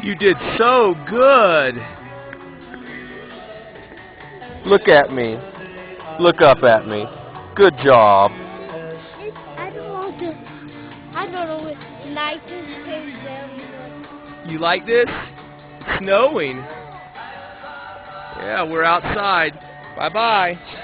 You did so good. Look at me. Look up at me. Good job. I don't know what night is. You like this? It's snowing. Yeah, we're outside. Bye-bye.